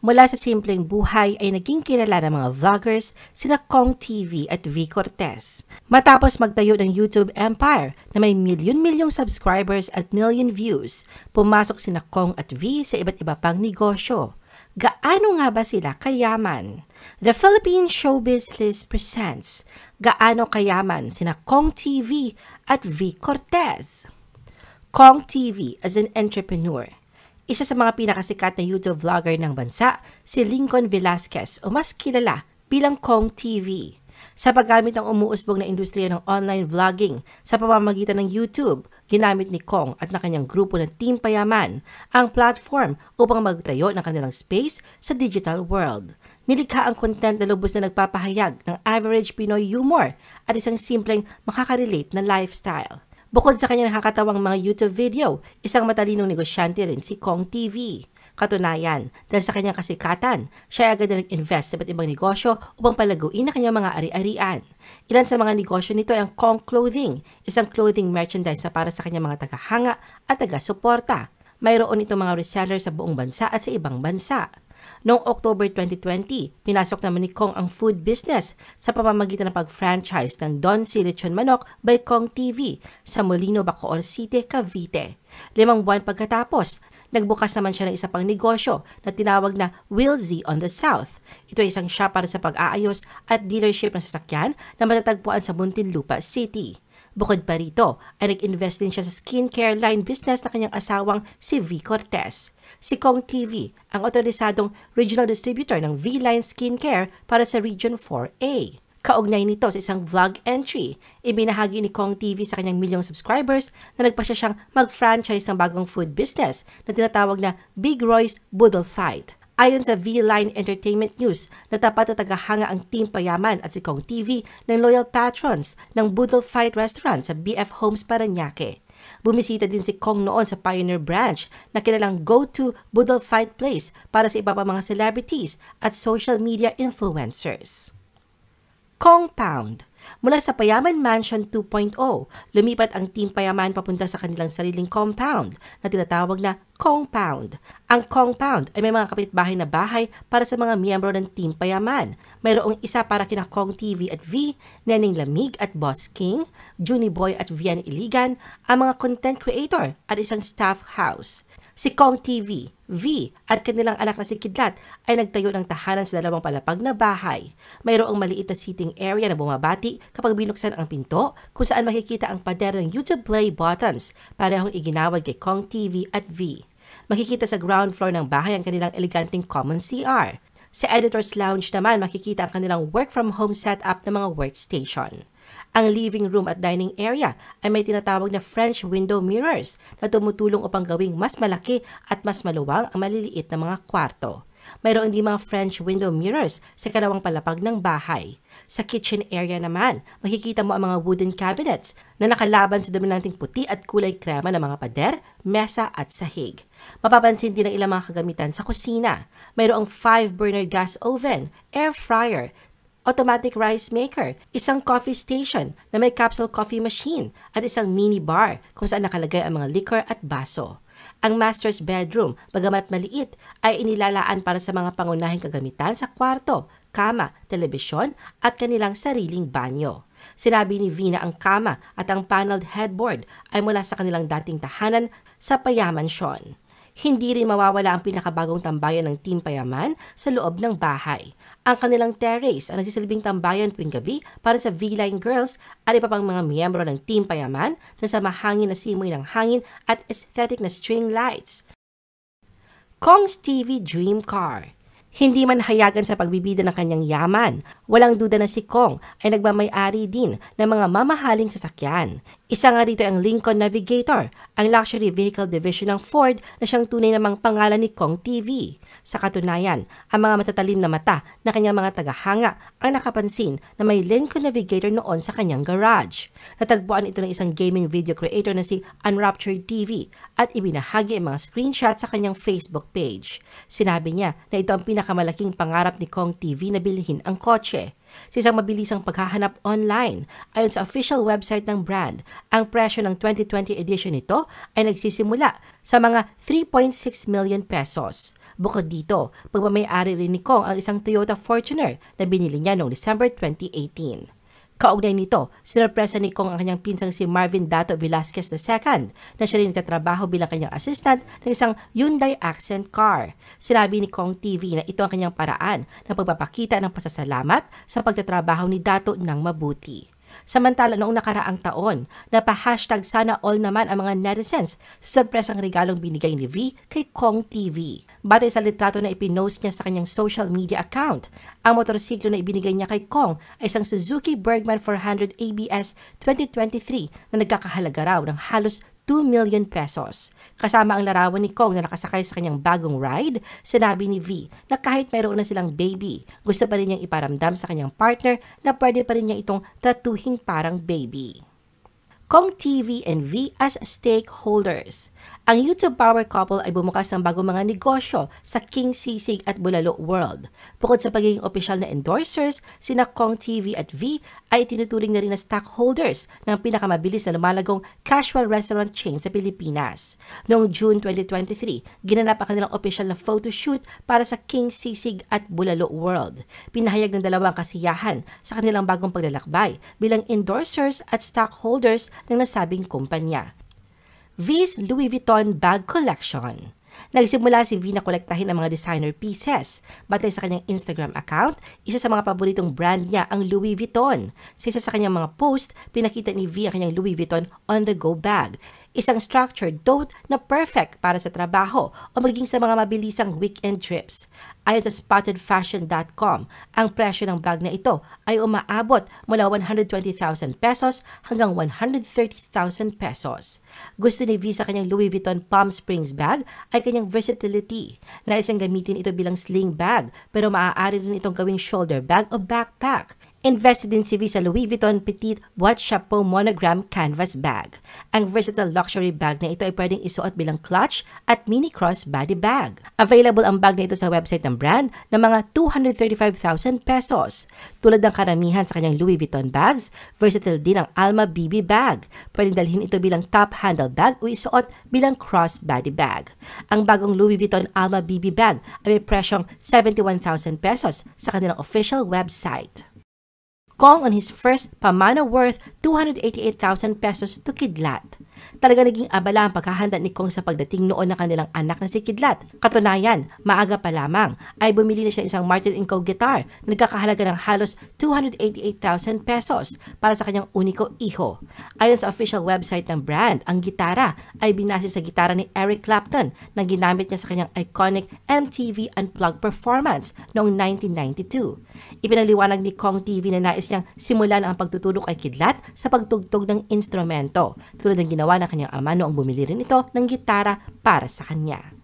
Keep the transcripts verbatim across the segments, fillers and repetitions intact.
Mula sa simpleng buhay ay naging kilala ng mga vloggers sina Kong T V at V Cortez. Matapos magtayo ng YouTube empire na may milyon-milyong subscribers at million views, pumasok sina Kong at V sa iba't iba pang negosyo. Gaano nga ba sila kayaman? The Philippine Showbiz List presents Gaano Kayaman sina Kong T V at V Cortez. Kong T V as an entrepreneur. Isa sa mga pinakasikat na YouTube vlogger ng bansa, si Lincoln Velasquez o mas kilala bilang Kong T V. Sa paggamit ng umuusbong na industriya ng online vlogging sa pamamagitan ng YouTube, ginamit ni Kong at na kanyang grupo ng Team Payaman ang platform upang magtayo ng kanilang space sa digital world. Nilikha ang content na lubos na nagpapahayag ng average Pinoy humor at isang simpleng makaka-relate na lifestyle. Bukod sa kanyang nakakatawang mga YouTube video, isang matalinong negosyante rin si Kong T V. Katunayan, dahil sa kanyang kasikatan, siya agad na nag-invest sa iba't ibang negosyo upang palaguin ang kanyang mga ari-arian. Ilan sa mga negosyo nito ay ang Kong Clothing, isang clothing merchandise na para sa kanyang mga tagahanga at taga-suporta. Mayroon itong mga reseller sa buong bansa at sa ibang bansa. Noong October twenty twenty, pinasok naman ni Kong ang food business sa pamamagitan ng pag-franchise ng Don C. Lechon Manok by Kong T V sa Molino, Bacoor City, Cavite. Limang buwan pagkatapos, nagbukas naman siya ng isa pang negosyo na tinawag na Will Z on the South. Ito ay isang shop para sa pag-aayos at dealership ng sasakyan na matatagpuan sa Muntinlupa City. Bukod pa rito, ay nag-invest din siya sa skincare line business na kanyang asawang si V Cortez. Si Kong T V ang otorisadong regional distributor ng V-Line Skincare para sa Region four A. Kaugnay nito sa isang vlog entry, ibinahagi ni Kong T V sa kanyang milyong subscribers na nagpasya siyang mag-franchise ng bagong food business na tinatawag na Big Roy's Boodle Fight. Ayon sa V-Line Entertainment News, natapat na tagahanga ang Team Payaman at si Kong T V ng loyal patrons ng Boodle Fight Restaurant sa B F Homes, Parañaque. Bumisita din si Kong noon sa Pioneer Branch na kilalang go-to Boodle Fight place para sa iba pa mga celebrities at social media influencers. Compound. Mula sa Payaman Mansion two point oh, lumipat ang Team Payaman papunta sa kanilang sariling compound na tinatawag na Compound. Ang Compound ay may mga kapitbahay na bahay para sa mga miyembro ng Team Payaman. Mayroong isa para kina Kong T V at V, Neneng Lamig at Boss King, Junie Boy at Vian Iligan, ang mga content creator at isang staff house. Si Kong T V, V at kanilang anak na si Kidlat ay nagtayo ng tahanan sa dalawang palapag na bahay. Mayroong maliit na seating area na bumabati kapag binuksan ang pinto kung saan makikita ang pader ng YouTube play buttons parehong iginawad kay Kong T V at V. Makikita sa ground floor ng bahay ang kanilang eleganteng common C R. Sa Editor's Lounge naman makikita ang kanilang work from home setup ng mga workstation. Ang living room at dining area ay may tinatawag na French window mirrors na tumutulong upang gawing mas malaki at mas maluwang ang maliliit na mga kwarto. Mayroon din mga French window mirrors sa kalawang palapag ng bahay. Sa kitchen area naman, makikita mo ang mga wooden cabinets na nakalaban sa dominanteng puti at kulay krema ng mga pader, mesa at sahig. Mapapansin din ang ilang mga kagamitan sa kusina. Mayroong five burner gas oven, air fryer, automatic rice maker, isang coffee station na may capsule coffee machine at isang mini bar kung saan nakalagay ang mga liquor at baso. Ang master's bedroom, bagamat maliit, ay inilalaan para sa mga pangunahing kagamitan sa kwarto, kama, telebisyon at kanilang sariling banyo. Sinabi ni V na ang kama at ang paneled headboard ay mula sa kanilang dating tahanan sa Payaman Mansyon. Hindi rin mawawala ang pinakabagong tambayan ng Team Payaman sa loob ng bahay. Ang kanilang terrace ang nagsisilbing tambayan tuwing gabi para sa V-Line Girls at iba pang mga miyembro ng Team Payaman na sa mahangin na simoy ng hangin at aesthetic na string lights. Kong's T V Dream Car. Hindi man hayagan sa pagbibida ng kanyang yaman, walang duda na si Kong ay nagmamay-ari din ng mga mamahaling sasakyan. Isa nga rito ang Lincoln Navigator, ang luxury vehicle division ng Ford na siyang tunay namang pangalan ni Kong T V. Sa katunayan, ang mga matatalim na mata na kanyang mga tagahanga ang nakapansin na may Lincoln Navigator noon sa kanyang garage. Natagpuan ito ng isang gaming video creator na si Unraptured T V at ibinahagi ang mga screenshot sa kanyang Facebook page. Sinabi niya na ito ang pinakamalaking pangarap ni Kong T V na bilhin ang kotse. Sa isang mabilisang paghahanap online, ayon sa official website ng brand, ang presyo ng twenty twenty edition nito ay nagsisimula sa mga three point six million pesos. Bukod dito, pagmamayari rin ni Kong ang isang Toyota Fortuner na binili niya noong December twenty eighteen. Kaugnay nito, sinurpresa ni Kong ang kanyang pinsang si Marvin Dato Velasquez the second na siya rin nagtatrabaho bilang kanyang assistant ng isang Hyundai Accent car. Sinabi ni Kong T V na ito ang kanyang paraan ng pagpapakita ng pasasalamat sa pagtatrabaho ni Dato ng mabuti. Samantala noong nakaraang taon, napa-hashtag sana all naman ang mga netizens sa sorpresang regalong binigay ni V kay Kong T V. Batay sa litrato na ipinost niya sa kanyang social media account, ang motorsiklo na ibinigay niya kay Kong ay isang Suzuki Bergman four hundred A B S twenty twenty-three na nagkakahalaga raw ng halos two million pesos. Kasama ang larawan ni Kong na nakasakay sa kanyang bagong ride, sinabi ni V na kahit mayroon na silang baby, gusto pa rin niyang iparamdam sa kanyang partner na pwede pa rin niya itong tratuhing parang baby. Kong T V and V as stakeholders. Ang YouTube power couple ay bumukas ng bagong mga negosyo sa King Sisig at Bulalo World. Bukod sa pagiging opisyal na endorsers, sina Kong T V at V ay tinuturing na rin na stockholders ng pinakamabilis na lumalagong casual restaurant chain sa Pilipinas. Noong June twenty twenty-three, ginanap ang kanilang opisyal na photoshoot para sa King Sisig at Bulalo World. Pinahayag ng dalawang kasiyahan sa kanilang bagong paglalakbay bilang endorsers at stockholders ng nasabing kumpanya. V's Louis Vuitton Bag Collection. Nagsimula si V na kolektahin ang mga designer pieces. Batay sa kanyang Instagram account, isa sa mga paboritong brand niya ang Louis Vuitton. Sa isa sa kanyang mga post, pinakita ni V ang kanyang Louis Vuitton on-the-go bag. Isang structured tote na perfect para sa trabaho o maging sa mga mabilisang weekend trips. Ayon sa spotted fashion dot com, ang presyo ng bag na ito ay umaabot mula one hundred twenty thousand pesos hanggang one hundred thirty thousand pesos. Gusto ni V sa kanyang Louis Vuitton Palm Springs bag ay kanyang versatility. Naisang gamitin ito bilang sling bag pero maaari rin itong gawing shoulder bag o backpack. Invested din si V sa Louis Vuitton Petite Boîte Chapeau Monogram Canvas Bag. Ang versatile luxury bag na ito ay pwedeng isuot bilang clutch at mini crossbody bag. Available ang bag na ito sa website ng brand na mga two hundred thirty-five thousand pesos. Tulad ng karamihan sa kanyang Louis Vuitton bags, versatile din ang Alma B B bag. Pwedeng dalhin ito bilang top handle bag o isuot bilang crossbody bag. Ang bagong Louis Vuitton Alma B B bag ay may presyong seventy-one thousand pesos sa kanilang official website. Kong on his first pamana worth two hundred eighty-eight thousand pesos to Kidlat. Talaga naging abala ang paghahanda ni Kong sa pagdating noon ng kanilang anak na si Kidlat. Katunayan, maaga pa lamang ay bumili na siya isang Martin and Co guitar na nagkakahalaga ng halos two hundred eighty-eight thousand pesos para sa kanyang uniko iho. Ayon sa official website ng brand, ang gitara ay binase sa gitara ni Eric Clapton na ginamit niya sa kanyang iconic M T V Unplugged performance noong nineteen ninety-two. Ipinaliwanag ni Kong T V na nais niyang simulan ang pagtutulong kay Kidlat sa pagtugtog ng instrumento, tulad ng ginawa ng kanyang ama noong bumili rin ito ng gitara para sa kanya.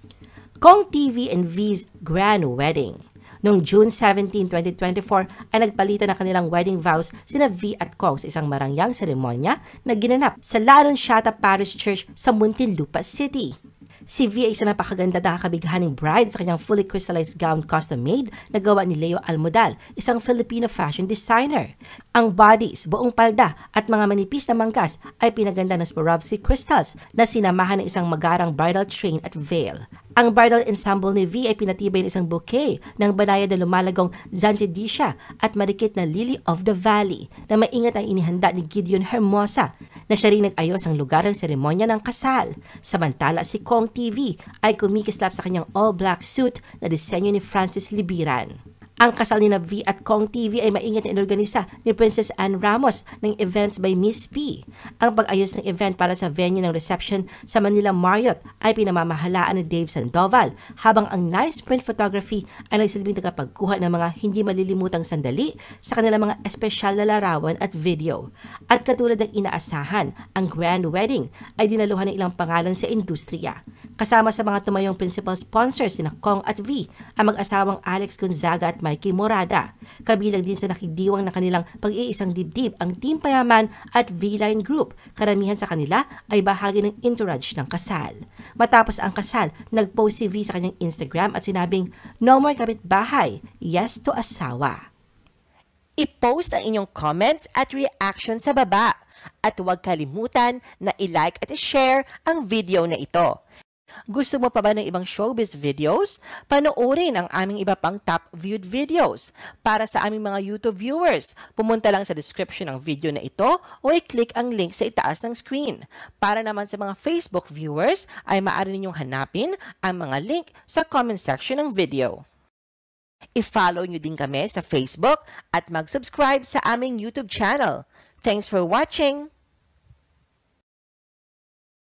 Kong T V and V's Grand Wedding. Noong June seventeenth, twenty twenty-four ay nagpalitan ng kanilang wedding vows sina V at Kong sa isang marangyang seremonya na ginanap sa La Ronciata Parish Church sa Muntinlupa City. Si V ay isa napakaganda na kakabighaning bride sa kanyang fully crystallized gown custom-made na gawa ni Leo Almodal, isang Filipino fashion designer. Ang bodies, buong palda at mga manipis na manggas ay pinaganda ng Swarovski crystals na sinamahan ng isang magarang bridal train at veil. Ang bridal ensemble ni V ay pinatibay ng isang bouquet ng banayad na lumalagong Zantidicia at marikit na Lily of the Valley na maingat ang inihanda ni Gideon Hermosa na siya rin nag-ayos ang lugar ng seremonya ng kasal. Samantala si Kong T V ay kumikislap sa kanyang all-black suit na disenyo ni Francis Libiran. Ang kasal ni na V at Kong T V ay maingat na inorganisa ni Princess Anne Ramos ng Events by Miss P. Ang pag-ayos ng event para sa venue ng reception sa Manila Marriott ay pinamamahalaan ni Dave Sandoval, habang ang nice print photography ay nagsilbing tagapagkuha ng mga hindi malilimutang sandali sa kanilang mga espesyal na larawan at video. At katulad ng inaasahan, ang grand wedding ay dinaluhan ng ilang pangalan sa industriya. Kasama sa mga tumayong principal sponsors sina Kong at V, ang mag-asawang Alex Gonzaga at Mikey Morada. Kabilang din sa nakidiwang na kanilang pag-iisang dibdib ang Team Payaman at V-Line Group. Karamihan sa kanila ay bahagi ng entourage ng kasal. Matapos ang kasal, nag-post si V sa kanyang Instagram at sinabing, "No more kapitbahay, yes to asawa." I-post ang inyong comments at reaction sa baba. At huwag kalimutan na i-like at i-share ang video na ito. Gusto mo pa ba ng ibang showbiz videos? Panoorin ang aming iba pang top viewed videos. Para sa aming mga YouTube viewers, pumunta lang sa description ng video na ito o i-click ang link sa itaas ng screen. Para naman sa mga Facebook viewers, ay maaari ninyong hanapin ang mga link sa comment section ng video. I-follow nyo din kami sa Facebook at mag-subscribe sa aming YouTube channel. Thanks for watching!